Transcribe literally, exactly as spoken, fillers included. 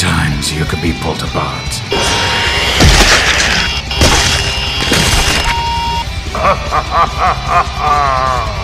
times you could be pulled apart. Ha ha ha ha ha!